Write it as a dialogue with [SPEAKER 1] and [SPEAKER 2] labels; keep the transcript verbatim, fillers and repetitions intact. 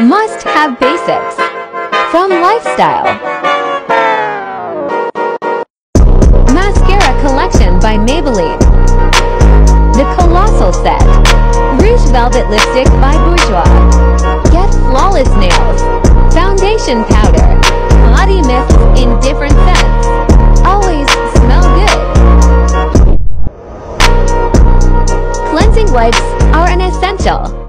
[SPEAKER 1] Must-have basics from Lifestyle. Mascara collection by Maybelline. The Colossal Set. Rouge Velvet Lipstick by Bourjois. Get flawless nails. Foundation powder. Body mist in different scents. Always smell good. Cleansing wipes are an essential.